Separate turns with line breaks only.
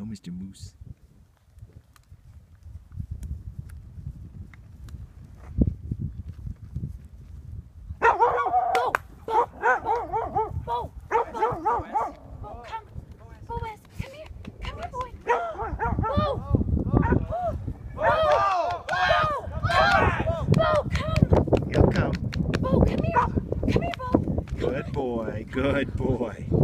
Mr. Moose. He'll come.
Bo, come here. Come here, Bo.
Good boy. Good boy.